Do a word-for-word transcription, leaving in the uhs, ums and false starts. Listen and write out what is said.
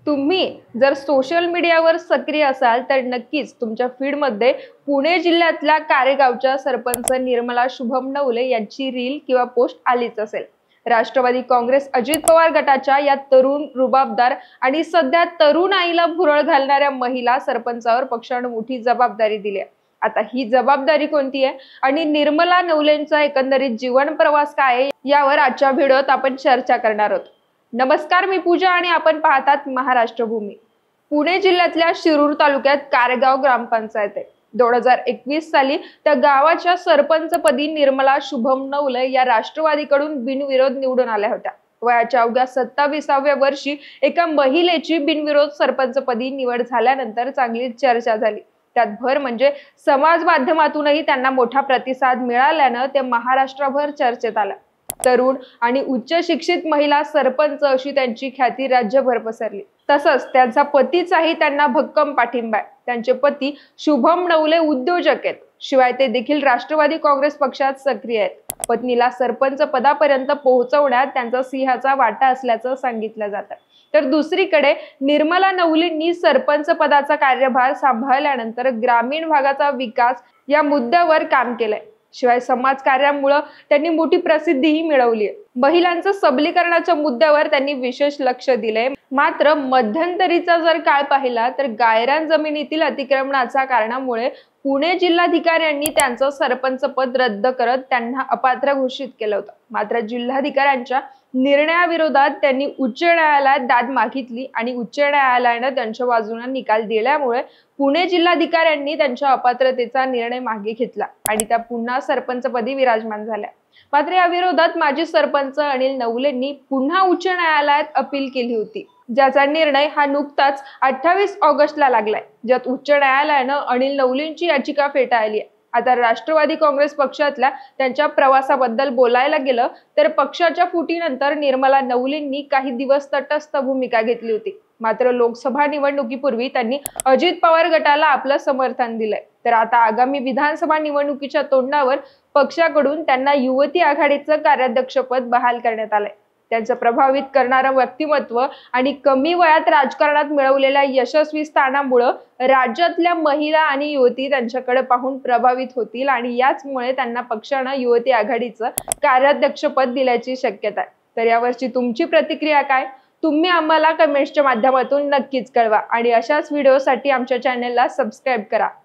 तुम्ही जर सोशल मीडियावर सक्रिय असाल तर नक्कीच तुमच्या फीडमध्ये पुणे जिल्ह्यातल्या कारेगावच्या सरपंच निर्मला शुभम नवले यांची रील किंवा पोस्ट आलीच असेल। राष्ट्रवादी काँग्रेस अजित पवार गटाच्या या तरुण रुबाबदार आणि सध्या तरुण आईला भुरळ घालणाऱ्या महिला सरपंचावर पक्षाने मोठी जबाबदारी दिली आहे। आता ही जबाबदारी कोणती आहे आणि निर्मला नवलेंचा एकंदरीत जीवन प्रवास काय आहे यावर आजच्या व्हिडिओत आपण चर्चा करणार आहोत। नमस्कार, मी पूजा आणि आपण पाहतात महाराष्ट्र भूमी। पुणे जिल्ह्यातल्या शिरूर तालुक्यात कारेगाव ग्रामपंचायत आहे। दोन हजार एकवीस साली त्या गावाच्या सरपंचपदी निर्मला शुभम नवले या राष्ट्रवादीकडून बिनविरोध निवडून आल्या होत्या। वयाच्या अवघ्या सत्ताविसाव्या वर्षी एका महिलेची बिनविरोध सरपंचपदी निवड झाल्यानंतर चांगली चर्चा झाली। त्यात भर म्हणजे समाज माध्यमातूनही त्यांना मोठा प्रतिसाद मिळाल्यानं ते महाराष्ट्रभर चर्चेत आलं। तरुण आणि उच्च शिक्षित महिला सरपंच अशी त्यांची ख्याती राज्यभर पसरली। तसंच त्यांचा पतीचाही त्यांना भक्कम पाठिंबा आहे। त्यांचे पती शुभम नवले उद्योजक आहेत, शिवाय ते देखील राष्ट्रवादी काँग्रेस पक्षात सक्रिय आहेत। पत्नीला सरपंच पदापर्यंत पोहोचवण्यात त्यांचा सिंहाचा वाटा असल्याचं सांगितलं जातं। तर दुसरीकडे निर्मला नवलेंनी सरपंच पदाचा कार्यभार सांभाळल्यानंतर ग्रामीण भागाचा विकास या मुद्द्यावर काम केलंय। शिवाय समाज कार्यामुळे त्यांनी मोठी प्रसिद्धीही मिळवली आहे। महिलांच्या सबलीकरणाच्या मुद्द्यावर त्यांनी विशेष लक्ष दिले। मात्र मध्यंतरीचा जर काळ पाहिला तर गायरान जमिनीतील अतिक्रमणाच्या कारणामुळे पुणे जिल्हाधिकाऱ्यांनी त्यांचं सरपंच पद रद्द करत त्यांना अपात्र घोषित केलं होतं। मात्र जिल्हाधिकाऱ्यांच्या निर्णयाविरोधात त्यांनी उच्च न्यायालयात दाद मागितली आणि उच्च न्यायालयाने त्यांच्या बाजूने निकाल दिल्यामुळे पुणे जिल्हाधिकाऱ्यांनी त्यांच्या अपात्रतेचा निर्णय मागे घेतला आणि त्या पुन्हा सरपंचपदी विराजमान झाल्या। मात्र या विरोधात माजी सरपंच अनिल नवलेंनी पुन्हा उच्च न्यायालयात अपील केली होती, ज्याचा निर्णय हा नुकताच अठ्ठावीस ऑगस्टला लागलाय, ज्यात उच्च न्यायालयानं अनिल नवलेंची याचिका फेटाळली आहे। आता राष्ट्रवादी काँग्रेस पक्षातल्या त्यांच्या प्रवासाबद्दल बोलायला गेलं तर पक्षाच्या फुटीनंतर निर्मला नवलेंनी काही दिवस तटस्थ भूमिका घेतली होती। मात्र लोकसभा निवडणुकीपूर्वी त्यांनी अजित पवार गटाला आपलं समर्थन दिलंय। तर आता आगामी विधानसभा निवडणुकीच्या तोंडावर पक्षाकडून त्यांना युवती आघाडीचं कार्याध्यक्षपद बहाल करण्यात आलंय। त्यांचं प्रभावित करणारं व्यक्तिमत्व आणि कमी वयात राजकारणात मिळवलेल्या यशस्वी स्थानामुळे राज्यातल्या महिला आणि युवती त्यांच्याकडे पाहून प्रभावित होतील आणि याचमुळे त्यांना पक्षानं युवती आघाडीचं कार्याध्यक्षपद दिल्याची शक्यता आहे। तर यावरची तुमची प्रतिक्रिया काय, तुम्ही आम्हाला कमेंट्सच्या माध्यमातून नक्कीच कळवा आणि अशाच व्हिडिओसाठी आमच्या चॅनलला सबस्क्राईब करा।